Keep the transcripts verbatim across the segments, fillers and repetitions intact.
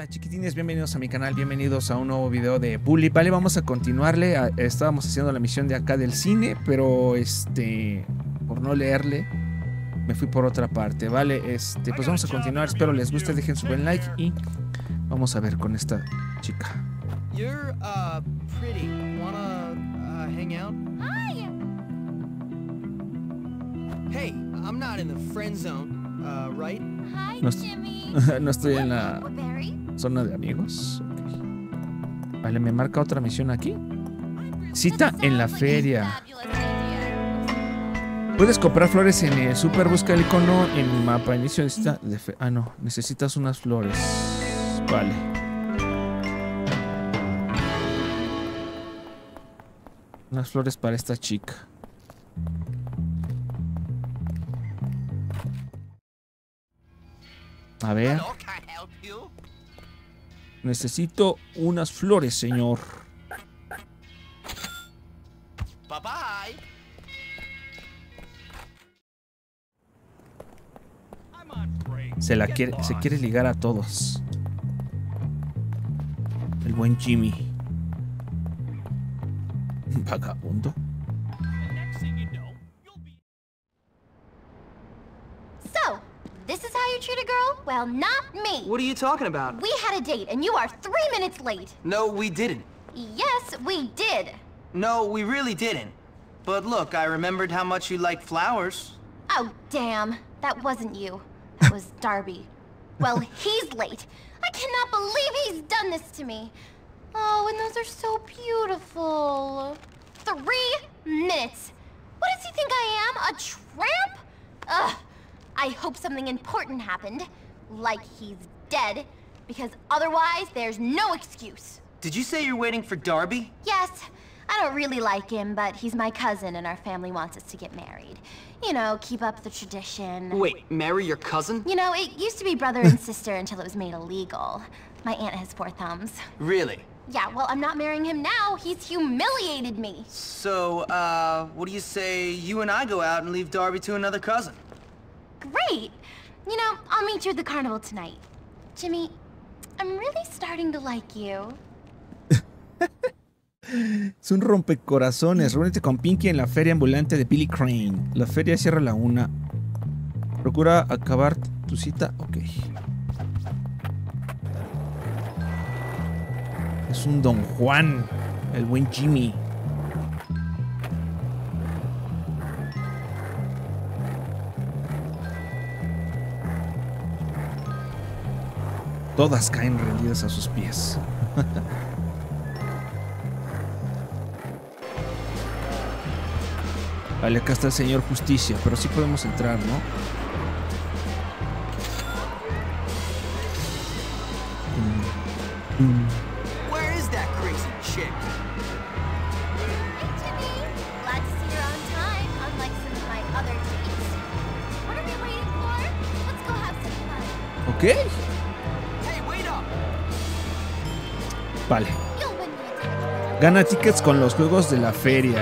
Hola chiquitines, bienvenidos a mi canal, bienvenidos a un nuevo video de Bully. Vale, vamos a continuarle, a, estábamos haciendo la misión de acá del cine, pero este, por no leerle, me fui por otra parte, vale, este, pues vamos a continuar, espero les guste, dejen su buen like y vamos a ver con esta chica. You're uh pretty. Wanna uh, hang out? Hi. Hey, I'm not in the friend zone, uh, right? Hi, No, Jimmy. no estoy en la Barry. zona de amigos. Okay. Vale, me marca otra misión aquí. Cita en la feria. Puedes comprar flores en el super, busca el icono en mi mapa. Inicio de cita de fe ah, no, necesitas unas flores. Vale. Unas flores para esta chica. A ver. Necesito unas flores, señor. Bye bye. Se la quiere, se quiere ligar a todos. El buen Jimmy. Vagabundo. So, this is how you treat a girl? Well, not me. What are you talking about? We had a date, and you are three minutes late. No, we didn't. Yes, we did. No, we really didn't. But look, I remembered how much you like flowers. Oh, damn. That wasn't you. That was Darby. Well, he's late. I cannot believe he's done this to me. Oh, and those are so beautiful. Three minutes. What does he think I am? A tramp? Ugh. I hope something important happened. Like he's dead. Because otherwise, there's no excuse. Did you say you're waiting for Darby? Yes. I don't really like him, but he's my cousin and our family wants us to get married. You know, keep up the tradition. Wait, marry your cousin? You know, it used to be brother and sister until it was made illegal. My aunt has four thumbs. Really? Yeah, well, I'm not marrying him now. He's humiliated me. So, uh, what do you say you and I go out and leave Darby to another cousin? Great. You know, I'll meet you at the carnival tonight. Jimmy, I'm really starting to like you. Es un rompecorazones. Reúnete con Pinky en la feria ambulante de Billy Crane. La feria cierra a la una. Procura acabar tu cita. Ok. Es un Don Juan. El buen Jimmy. Todas caen rendidas a sus pies. Vale, acá está el señor Justicia, pero sí podemos entrar, ¿no? Mm. Mm. Where is that crazy chick? Hey, Jimmy. Glad to see you're on time, unlike some of my other dates. What are we waiting for? Let's go have some fun. Ok. Hey, wait up. Vale. You'll win me a ticket. Gana tickets con los juegos de la feria.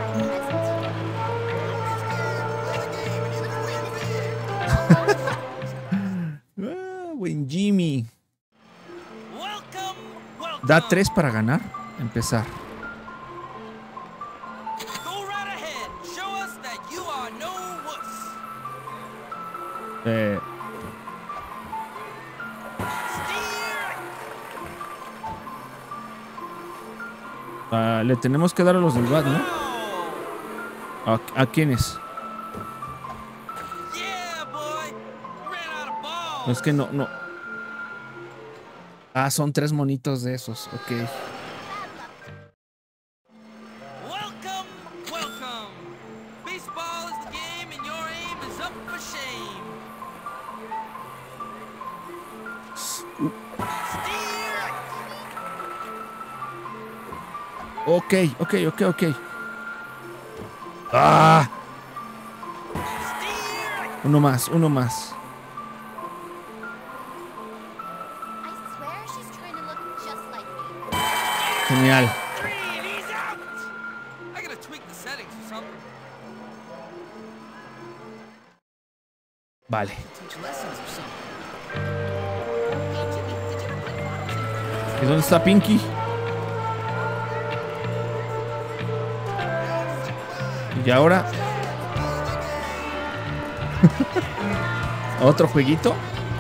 Ah, buen Jimmy. Da tres para ganar. Empezar. Eh. Uh, le tenemos que dar a los del B A T, ¿no? ¿A, a quiénes? No, es que no, no. Ah, son tres monitos de esos, ok. Welcome, welcome. Baseball is the game and your aim is up for shame. Steer. Ok, ok, ok, ok. ¡Ah! Uno más, uno más. Genial. Vale. Teach lessons or something. Hey, Jimmy, did you ever play ¿Y dónde está Pinky? Y ahora... ¿Otro jueguito?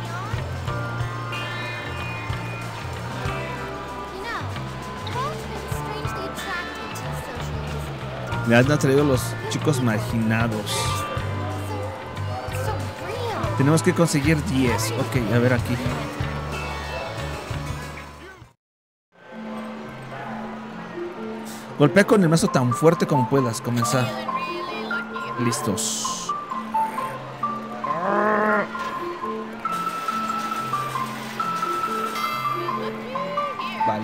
Me han atraído los chicos marginados. Tenemos que conseguir diez. Ok, a ver aquí. Golpea con el mazo tan fuerte como puedas. Comenzar. Listos. Vale.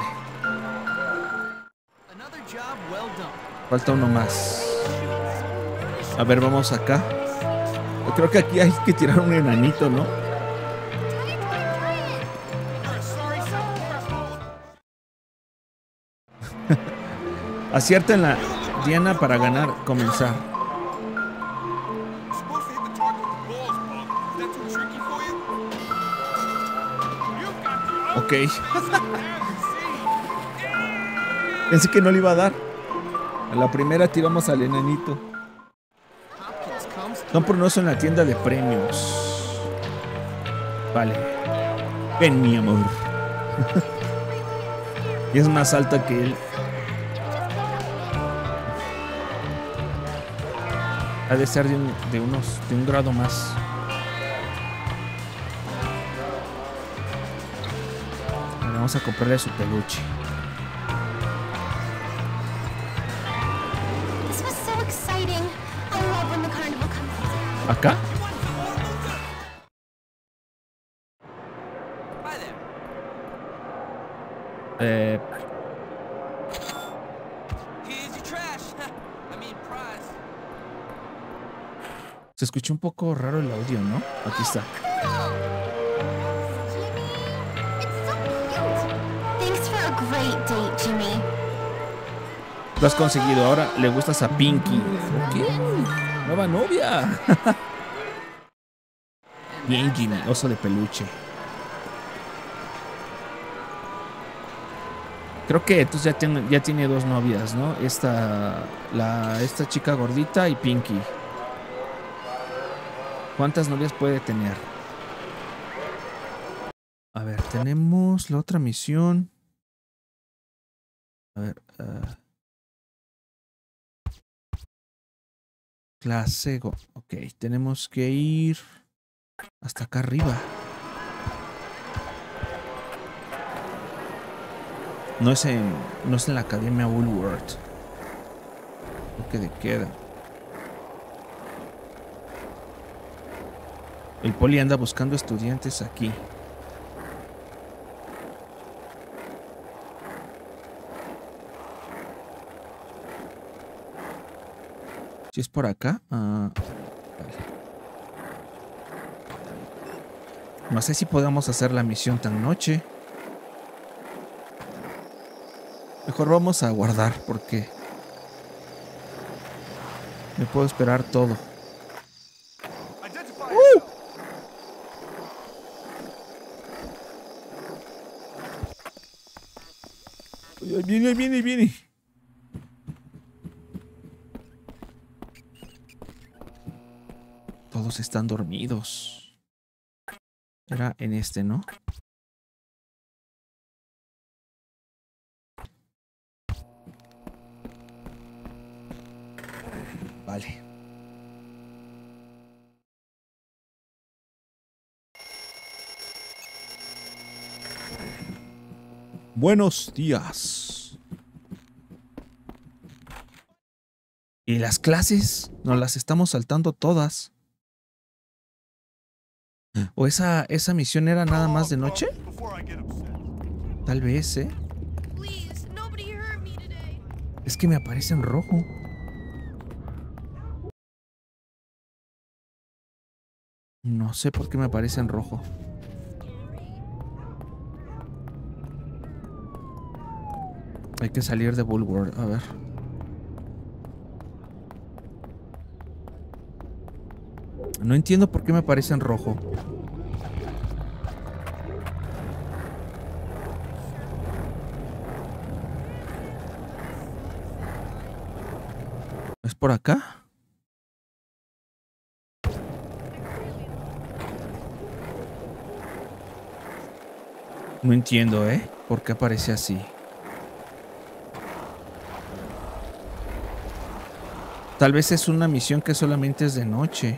Falta uno más. A ver, vamos acá. Yo creo que aquí hay que tirar un enanito, ¿no? Acierta en la diana para ganar. Comenzar. Ok. Pensé que no le iba a dar. A la primera tiramos al enanito. Compro un oso en la tienda de premios. Vale. Ven, mi amor. Y es más alta que él. Ha de ser de, un, de unos de un grado más. Vamos a comprarle su peluche. ¿Acá? Eh... Se escuchó un poco raro el audio, ¿no? Aquí está. Lo has conseguido. Ahora le gustas a Pinky. ¿Qué? Nueva novia. Bien, Jimmy. Oso de peluche. Creo que entonces ya tiene, ya tiene dos novias, ¿no? Esta, la, esta chica gordita y Pinky. ¿Cuántas novias puede tener? A ver, tenemos la otra misión. A ver. Uh, clase Go. Ok, tenemos que ir hasta acá arriba. No es en, no es en la Academia Woolworth. Toque de queda. El poli anda buscando estudiantes aquí. Si es por acá. Uh, vale. No sé si podamos hacer la misión tan noche. Mejor vamos a guardar porque me puedo esperar todo. ¡Uh! Viene, viene, viene. Todos están dormidos. Era en este, ¿no? Vale. Buenos días. ¿Y las clases? Nos las estamos saltando todas. ¿O esa, esa misión era nada más de noche? Tal vez, ¿eh? Es que me aparece en rojo. No sé por qué me aparece en rojo. Hay que salir de Woolworth, a ver. No entiendo por qué me aparece en rojo. por acá? No entiendo, ¿eh? ¿Por qué aparece así? Tal vez es una misión que solamente es de noche.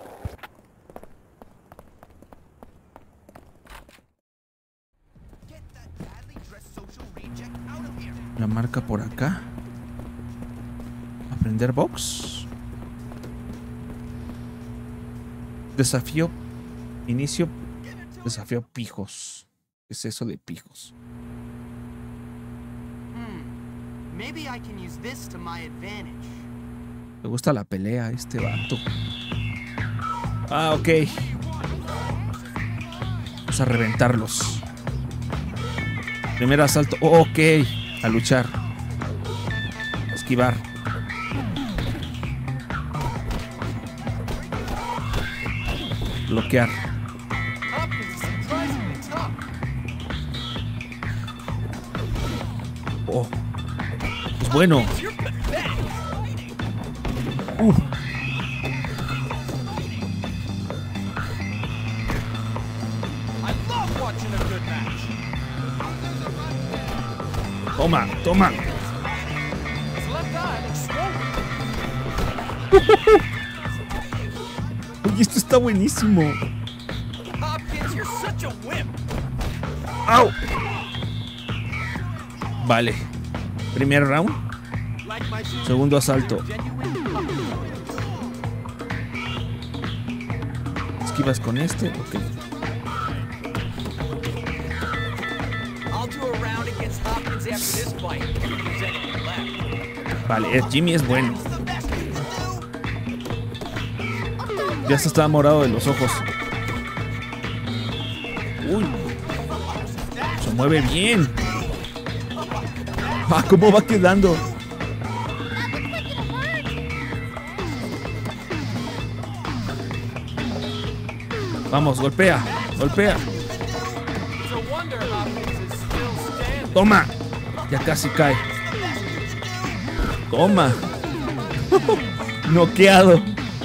La marca por acá. Aprender box. Desafío. Inicio. Desafío pijos. ¿Qué es eso de pijos? Hmm. Maybe I can use this to my advantage. Me gusta la pelea este vato. Ah, ok. Vamos a reventarlos. Primer asalto. Oh, ok. A luchar. Esquivar. Bloquear. Oh. Es bueno. Uh. Toma, toma. Oye, esto está buenísimo. ¡Au! Vale. Primer round. Segundo asalto. Esquivas con este. Ok. Vale, Jimmy es bueno. Ya se está morado de los ojos. Uy. Se mueve bien. Ah, ¿cómo va quedando? Vamos, golpea, golpea. Toma. Ya casi cae. Toma. Noqueado.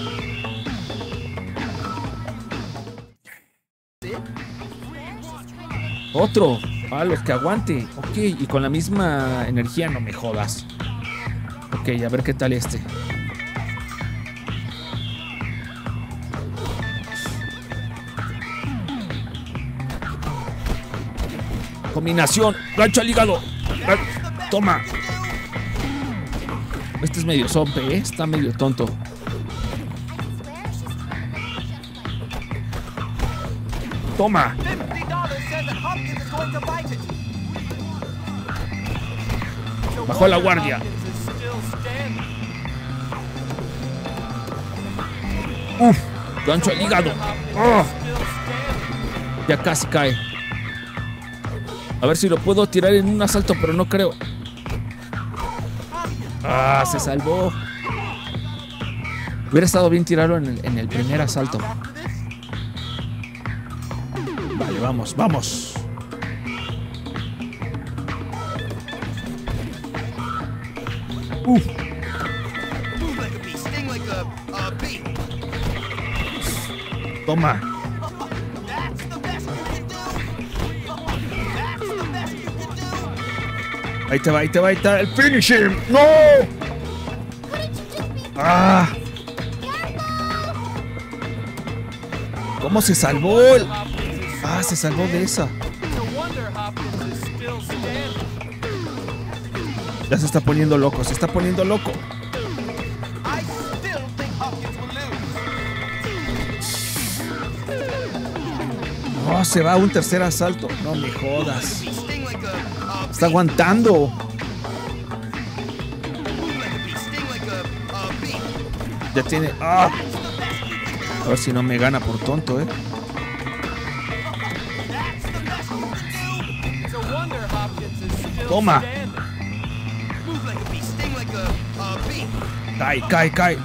Otro. A los que aguante. Ok, y con la misma energía, no me jodas. Ok, a ver qué tal este. Combinación. Gancho al hígado. Toma. Este es medio zompe, ¿eh? Está medio tonto. Toma. Bajó la guardia. Uf, gancho al hígado. Oh. Ya casi cae. A ver si lo puedo tirar en un asalto, pero no creo. Ah, se salvó. Hubiera estado bien tirarlo en el, en el primer asalto. Vale, vamos, vamos. Uf. Toma. Ahí te va, ahí te va, ahí está el finisher. ¡No! ¡Ah! ¿Cómo se salvó? El... Ah, se salvó de esa. Ya se está poniendo loco, se está poniendo loco. No, se va a un tercer asalto. No me jodas. Está aguantando. Ya tiene... ¡Ah! A ver si no me gana por tonto, ¿eh? Toma. Cae, cae, cae.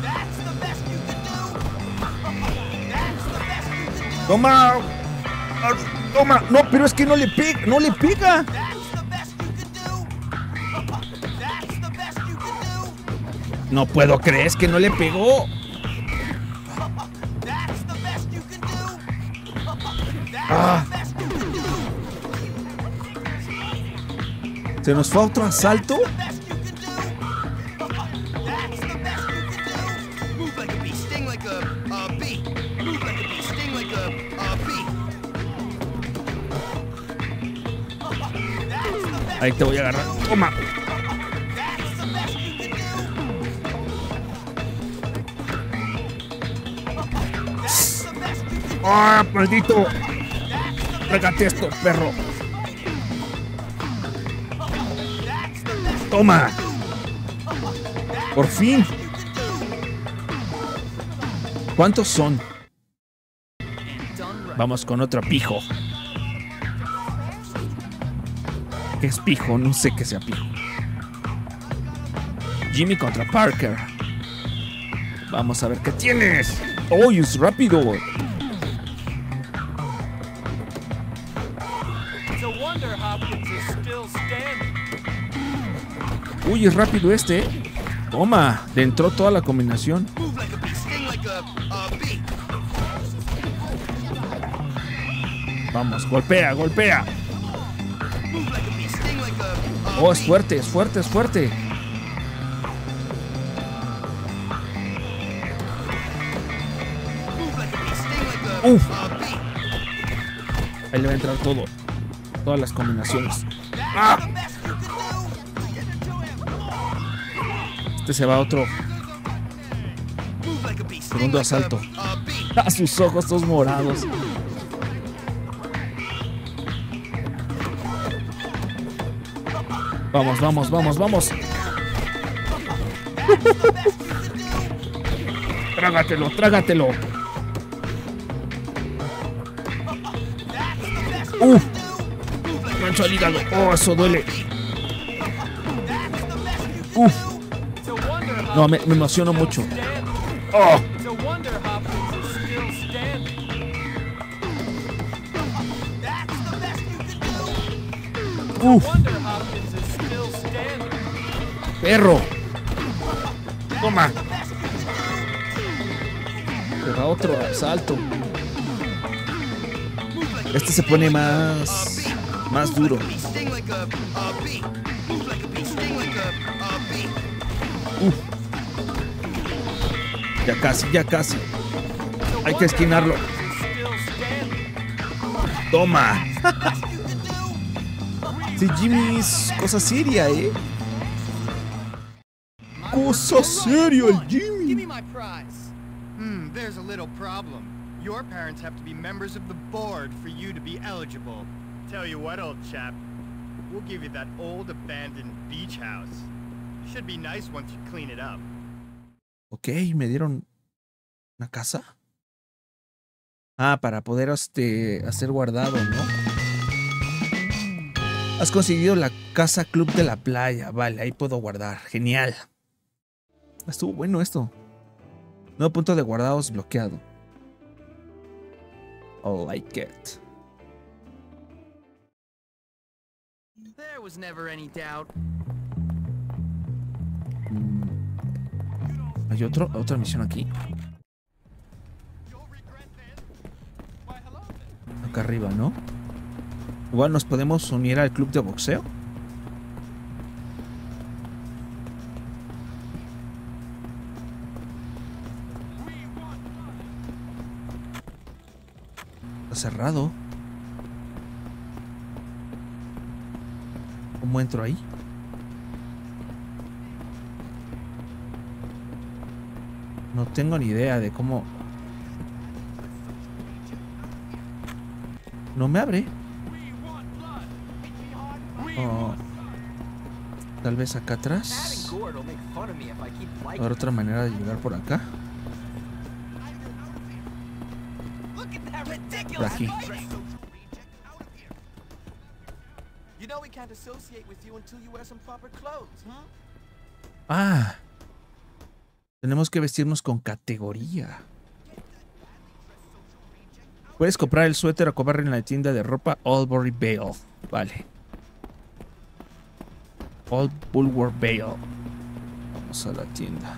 Toma. Toma. No, pero es que no le pega. No le pega. No puedo creer, es que no le pegó. Ah. ¿Se nos fue a otro asalto? Ahí te voy a agarrar. Toma. ¡Ah, maldito! Pégate esto, perro. Toma. Por fin. ¿Cuántos son? Vamos con otro pijo. ¿Qué es pijo? No sé qué sea pijo. Jimmy contra Parker. Vamos a ver qué tienes. ¡Oh, es rápido! Uy, es rápido este, ¿eh? Toma, le entró toda la combinación. Vamos, golpea, golpea. Oh, es fuerte, es fuerte, es fuerte. Uf. Ahí le va a entrar todo. Todas las combinaciones. ¡Ah! Este se va a otro segundo asalto. A sus ojos todos morados. Vamos, vamos, vamos, vamos. Trágatelo, trágatelo. Uh, mancho al hígado. Oh, eso duele. Uf. No, me, me emociono mucho. Oh. Uf. Perro. Toma. Se va otro asalto. Este se pone más más duro. Uf. Ya casi, ya casi. Hay que esquinarlo. Toma. Sí, Jimmy es cosa seria, ¿eh? Cosa seria el Jimmy. Give me my prize. Hmm, there's a little problem. Your parents have to be members of the board for you to be eligible. Tell you what, old chap. We'll give you that old abandoned beach house. Should be nice once you clean it up. Ok, me dieron una casa. Ah, para poder este, hacer guardado, ¿no? Has conseguido la casa club de la playa. Vale, ahí puedo guardar. Genial. Estuvo bueno esto. Nuevo punto de guardados bloqueado. I like it. There was never any doubt. ¿Hay otro, otra misión aquí? Acá arriba, ¿no? Igual nos podemos unir al club de boxeo. Está cerrado. ¿Cómo entro ahí? No tengo ni idea de cómo... No me abre. Oh. Tal vez acá atrás. ¿Habrá otra manera de llegar por acá? Por aquí. Ah. Tenemos que vestirnos con categoría. Puedes comprar el suéter a comer en la tienda de ropa Albury Vale. Vale. Old Bulwer Vale. Vamos a la tienda.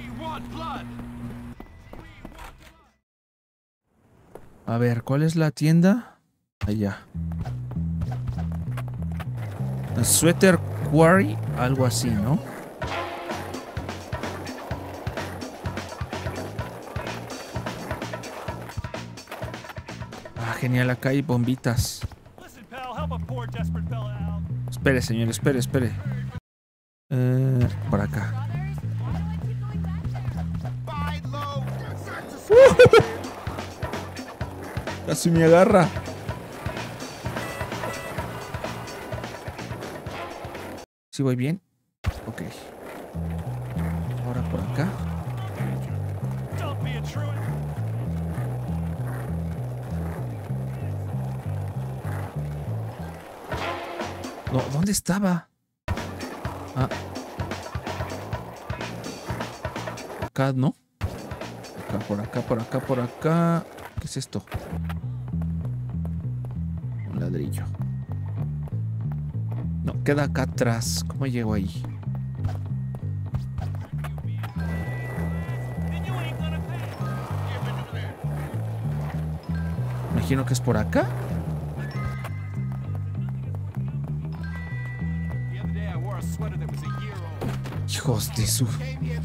A ver, ¿cuál es la tienda? Allá. Sweater Quarry, algo así, ¿no? Ah, genial, acá hay bombitas. Espere, señor, espere, espere. Eh, por acá. Casi me agarra. ¿Sí voy bien? Ok. Ahora por acá. No, ¿dónde estaba? Ah. Acá, ¿no? Acá, por acá, por acá, por acá. ¿Qué es esto? Un ladrillo. No, queda acá atrás. ¿Cómo llego ahí? Imagino que es por acá. Hijos de su...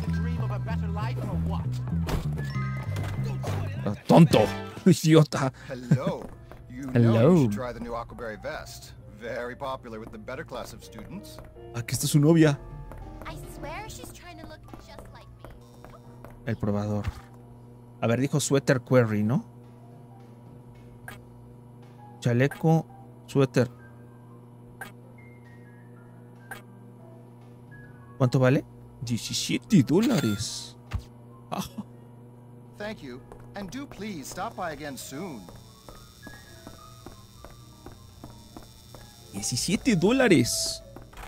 Oh, tonto, idiota. Hello. You Hello. know you should try the new Aquaberry vest. Very popular with the better class of students. Aquí está su novia. I swear she's trying to look just like me. El probador. A ver, dijo Sweater Quarry, ¿no? Chaleco, suéter. ¿Cuánto vale? diecisiete dólares. Ah. Thank you. And do please stop by again soon. diecisiete dólares.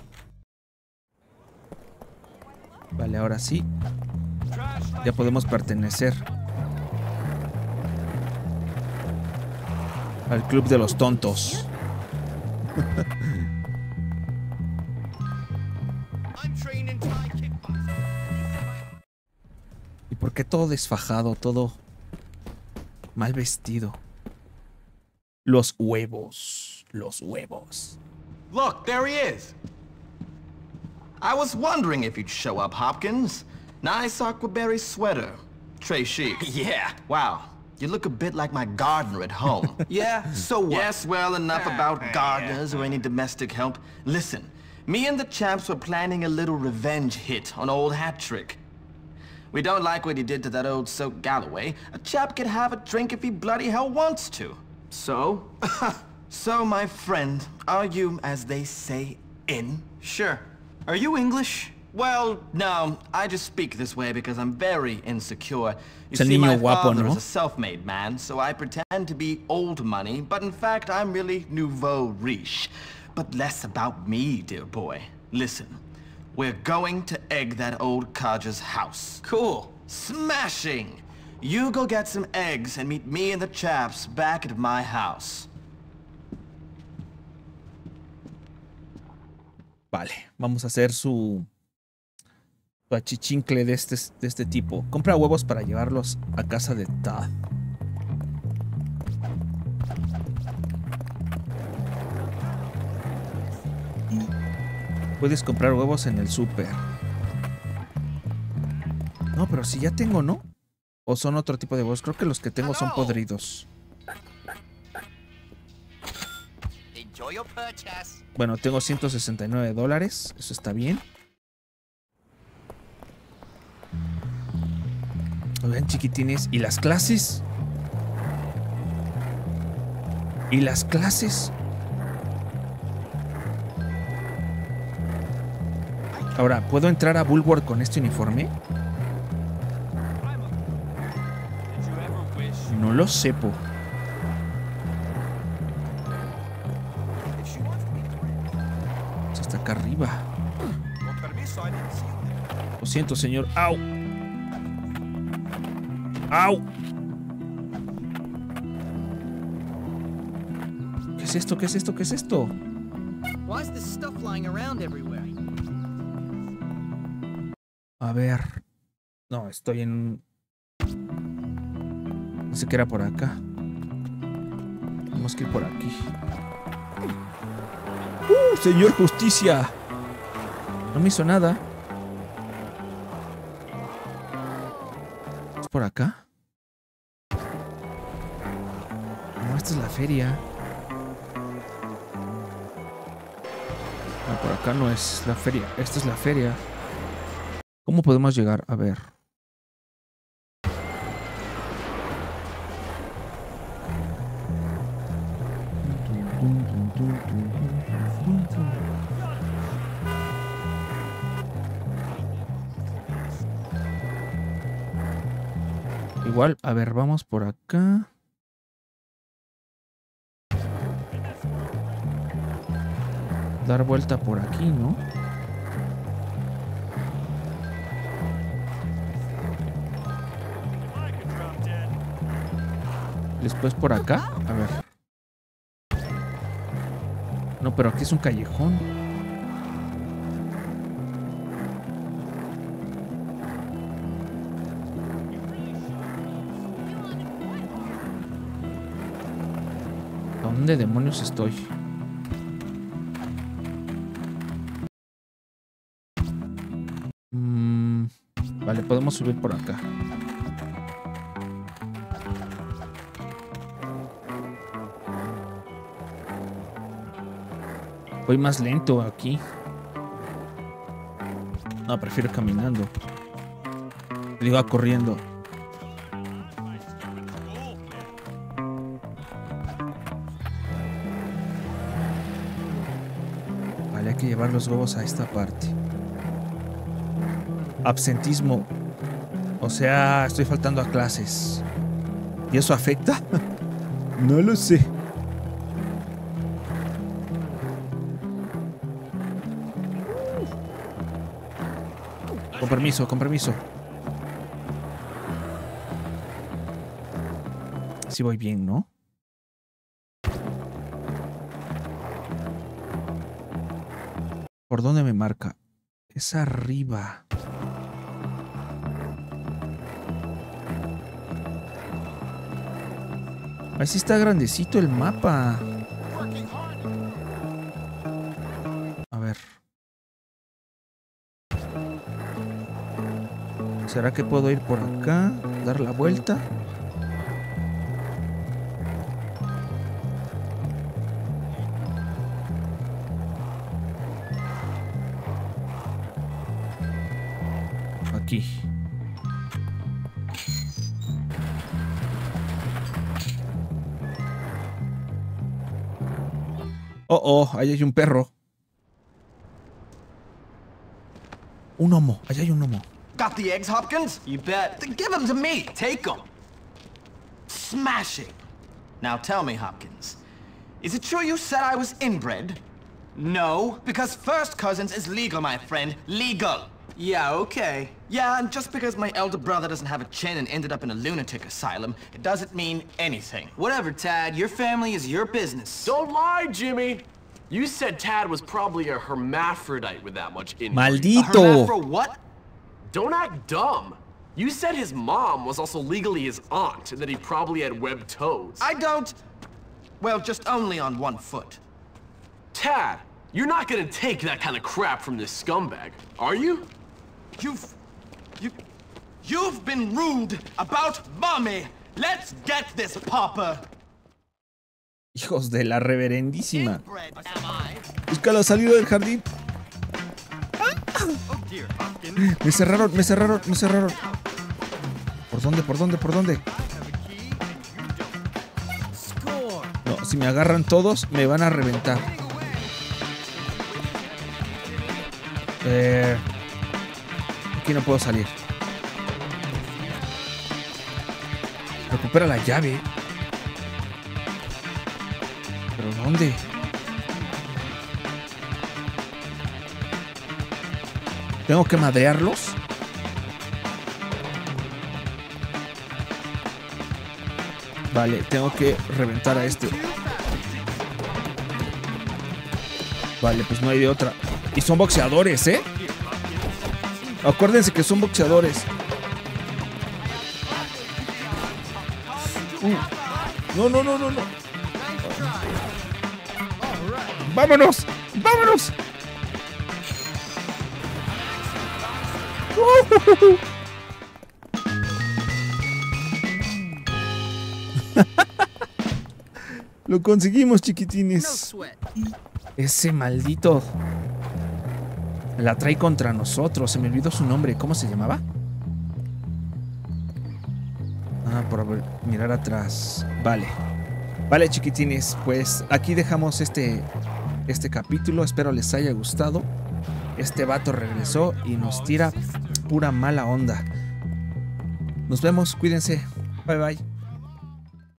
Vale, ahora sí. Ya podemos pertenecer al club de los tontos. ¿Y por qué todo desfajado, todo mal vestido? Los huevos, los huevos. Look, there he is. I was wondering if you'd show up, Hopkins. Nice Aquaberry sweater. Très chic. Yeah. Wow. You look a bit like my gardener at home. Yeah? So what? Yes, well, enough about gardeners or any domestic help. Listen, me and the chaps were planning a little revenge hit on old Hat-Trick. We don't like what he did to that old soak Galloway. A chap can have a drink if he bloody hell wants to. So? So, my friend, are you, as they say, in? Sure. Are you English? Well, no, I just speak this way because I'm very insecure. You Es el see, niño my guapo, father ¿no? is a self-made man, so I pretend to be old money, but in fact, I'm really nouveau riche. But less about me, dear boy. Listen, we're going to egg that old codger's house. Cool. Smashing! You go get some eggs and meet me and the chaps back at my house. Vale, vamos a hacer su, su achichincle de este, de este tipo. Compra huevos para llevarlos a casa de Todd. Puedes comprar huevos en el súper. No, pero si ya tengo, ¿no? ¿O son otro tipo de huevos? Creo que los que tengo son podridos. Bueno, tengo ciento sesenta y nueve dólares. Eso está bien. Oigan, chiquitines. ¿Y las clases? ¿Y las clases? Ahora, ¿puedo entrar a Bulwark con este uniforme? No lo sepo. Está acá arriba. Lo siento, señor. ¡Au! ¡Au! ¿Qué es esto? ¿Qué es esto? ¿Qué es esto? Why is this stuff lying around everywhere? A ver. No, estoy en... Pensé que era por acá. Tenemos que ir por aquí. ¡Uh, señor Justicia! No me hizo nada. ¿Es por acá? No, esta es la feria. No, por acá no es la feria. Esta es la feria. ¿Cómo podemos llegar? A ver. Igual, a ver, vamos por acá. Dar vuelta por aquí, ¿no? Después por acá, a ver. No, pero aquí es un callejón. ¿Dónde demonios estoy? Mm, vale, podemos subir por acá. Voy más lento aquí. No, prefiero caminando. Digo, corriendo. Vale, hay que llevar los huevos a esta parte. Absentismo. O sea, estoy faltando a clases. ¿Y eso afecta? No lo sé. Con permiso, con permiso. Sí voy bien, ¿no? ¿Por dónde me marca? Es arriba. Ahí sí está grandecito el mapa. A ver. ¿Será que puedo ir por acá? Dar la vuelta. Aquí. Oh, oh, ahí hay un perro. Un gnomo, allá hay un gnomo. Got the eggs, Hopkins? You bet. Then give them to me. Take them. Smashing. Now tell me, Hopkins, is it true you said I was inbred? No, because first cousins is legal, my friend. Legal. Yeah, okay. Yeah, and just because my elder brother doesn't have a chin and ended up in a lunatic asylum, it doesn't mean anything. Whatever, Tad. Your family is your business. Don't lie, Jimmy. You said Tad was probably a hermaphrodite with that much injury. Maldito. A hermapro what? Don't act dumb. You said his mom was also legally his aunt and that he probably had webbed toes. I don't... Well, just only on one foot. Tad, you're not gonna take that kind of crap from this scumbag, are you? You've... You... You've been rude about mommy. Let's get this, Papa. Hijos de la reverendísima. Busca la salida del jardín. Me cerraron, me cerraron, me cerraron. ¿Por dónde, por dónde, por dónde? No, si me agarran todos, me van a reventar. Eh, aquí no puedo salir. Recupera la llave. ¿Pero dónde? ¿Tengo que madrearlos? Vale, tengo que reventar a este. Vale, pues no hay de otra. Y son boxeadores, ¿eh? Acuérdense que son boxeadores. Uh. No, no, no, no, no. ¡Vámonos! ¡Vámonos! Uh. Lo conseguimos, chiquitines. Ese maldito la trae contra nosotros. Se me olvidó su nombre. ¿Cómo se llamaba? Ah, por mirar atrás. Vale. Vale, chiquitines. Pues aquí dejamos este, este capítulo. Espero les haya gustado. Este vato regresó y nos tira pura mala onda. Nos vemos. Cuídense. Bye, bye.